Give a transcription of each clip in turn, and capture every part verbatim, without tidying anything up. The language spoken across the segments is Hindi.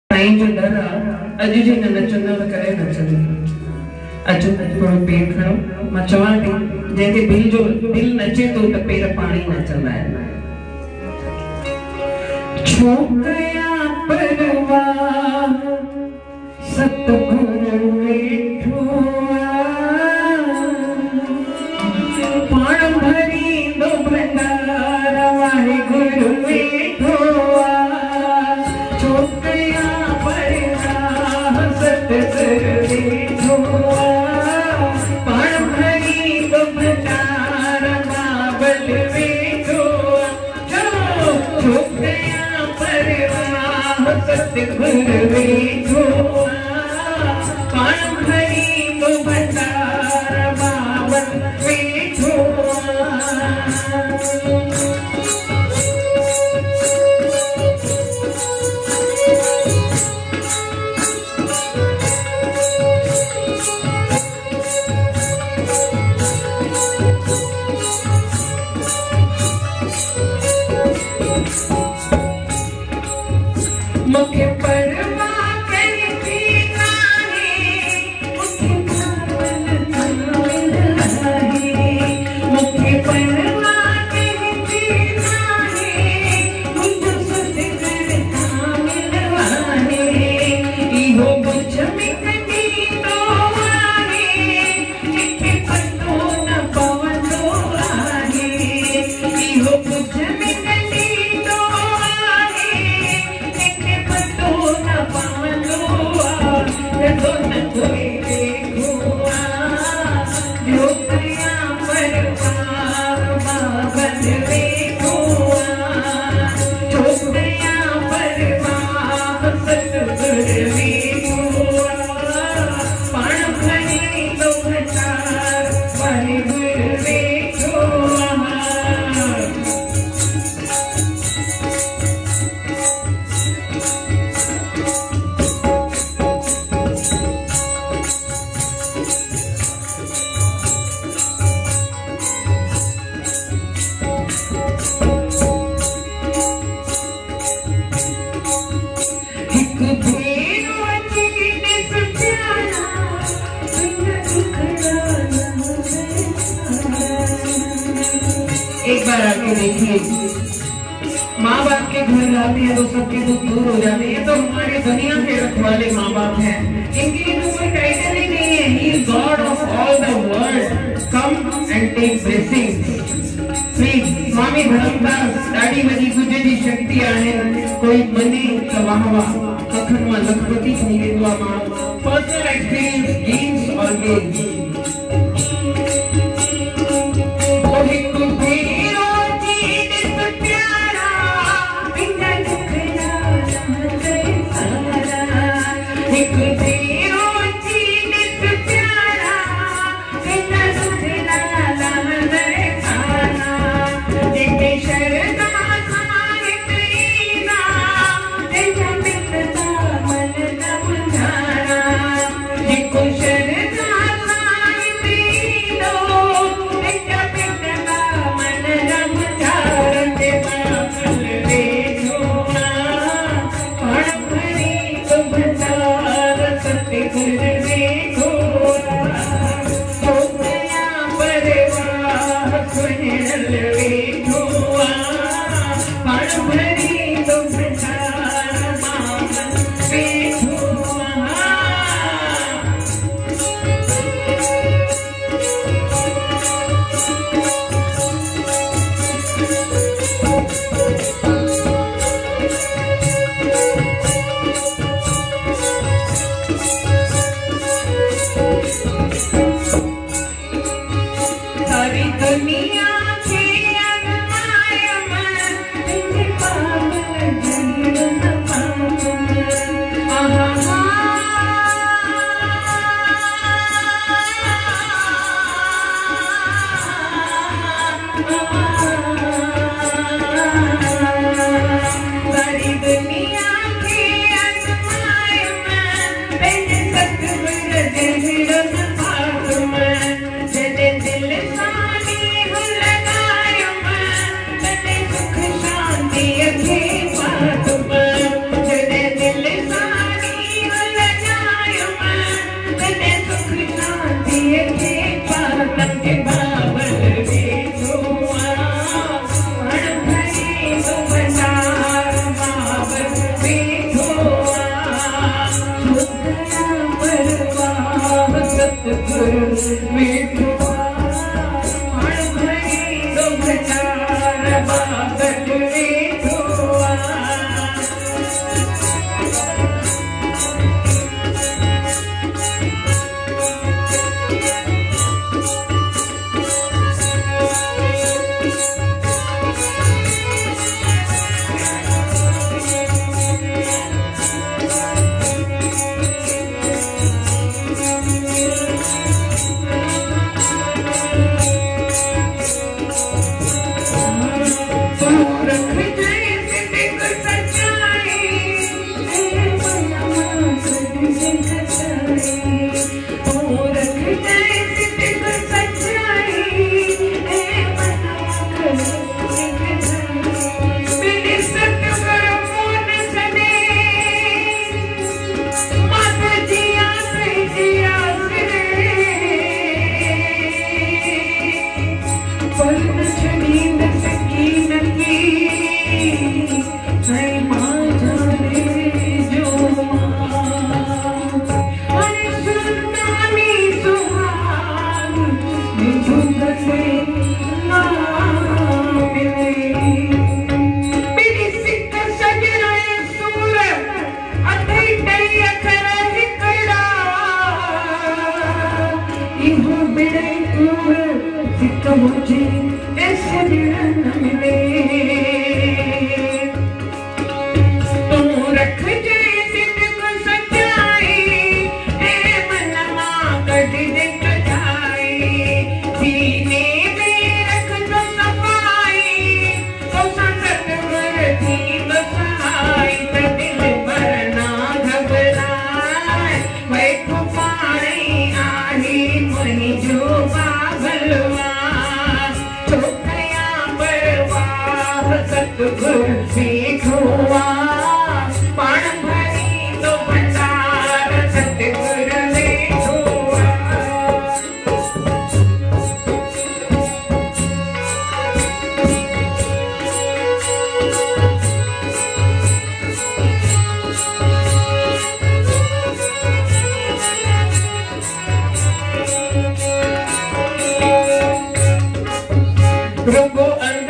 साईं जो दर अज जी न नचंदा त करे नचंदा। अच थोड़ो पेर खणो, मां चवां थी जंहिंखे दिल जो दिल नचे तो त पेर पाणी नचंदा आहिनि। छो कया परवाह सतगुरु वेठो पाण भरींदो भंडार वाहिगुरु वेठो। छो कया परवाह सतगुरु वेठो पाण भरींदो भंडार बाबल वेठो। छो कया परवाह सतगुरु वेठो पाण भरींदो भंडार बाबल वेठो। मुखे परवाह करती नाहे मुखे पावन नाम आहे। मुखे परवाह करती नाहे मुझो सतगुरु नाम आहे। इहो बुझ में कढी तो आहे जिथे पतो न पवंदो आहे। इहो बुझ में कढी तो आहे जिथे पतो न पवंदो आहे। तो न कोई देखो जो कया परवाह बाबल वेठो। जो कया परवाह सतगुरु वेठो पाण भरींदो भंडार वाहिगुरु वेठो। एक बार आके देखिए, माँ बाप के घर जाते हैं तो सबके दुख दूर हो जाते हैं। तो हमारे दुनिया के रखवाले माँ बाप हैं, इनके लिए तो कोई टाइटल ही नहीं है। He is God of all the world, come and take blessings. Please Swami Dharmdas ॾाढी वॾी गुज जी शक्ति आहे। कोई मने त वाह वाह, अखनि मां लखपति थी वेंदो आहे माण्हू। पर्सनल एक्सपीरियंस गेन्स और गेन्स। दुनिया के अनमायम पागल जीवन पागल। मुझे ऐसे न मिले तू रख जैसे को सच्चाई ए मनवा कटी दिन जाए सीने में रख दो सफाई तो संगत करती बसाई तो दिल भर ना घबराए मैं को पानी आही मही जो पागलवा सतगुरु सीखुआ पाण भरी तो भंडार सतगुरु देखुआ रुको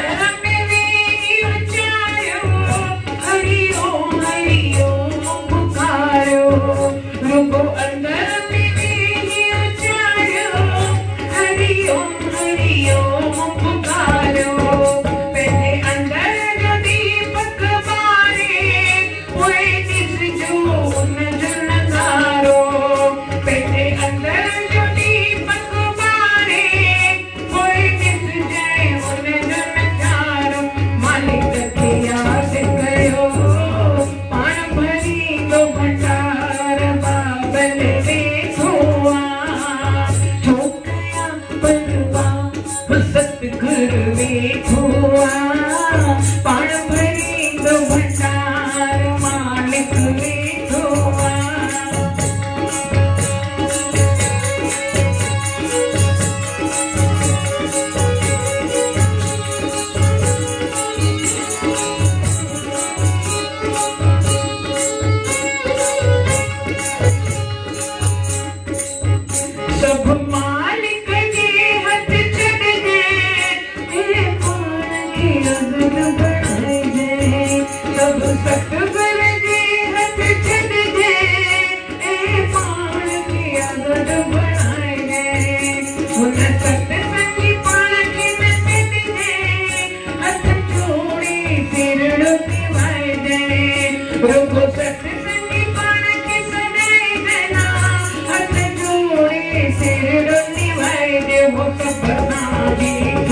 पाण भरी तो भंडार मालिक देखुआ सब मालिक के हाथ चढ़ गए बढ़ाए गए सब सतगुर के हाथ चढ़ गए पाण की आदत बढ़ाए गए उन सत्संगी पाण की नचत गए हाथ जोड़े सिर निभाए गए रुको सत्संगी पाण की सदाए देना हाथ जोड़े सिर निभाए दे वो सपना भी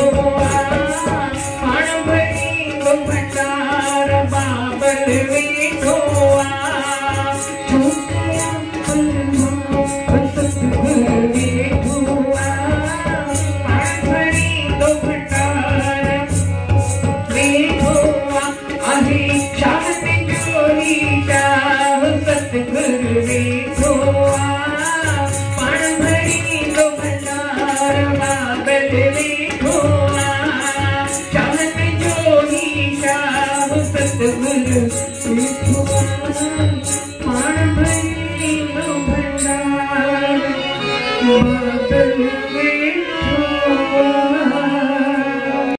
बाबल देखुआ छूटिया परमा सतगुरु देखुआ पाण भरी तो भंडार देखुआ अहि शाह में जोरी शाह सतगुरु देखुआ पाण भरी तो भंडार बाबल देखुआ शाह में जोरी शाह सतगुरु देखुआ पाण भरी तो भंडार बादल में